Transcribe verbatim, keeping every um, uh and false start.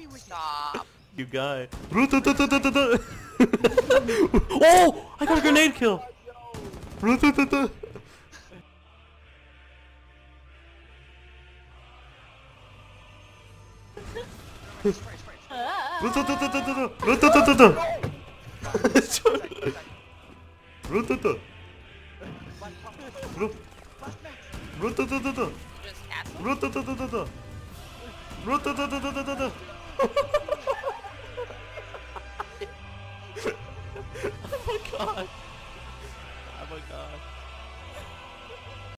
Stop. You guy. Oh! I got a grenade kill! Oh my god. Oh my god.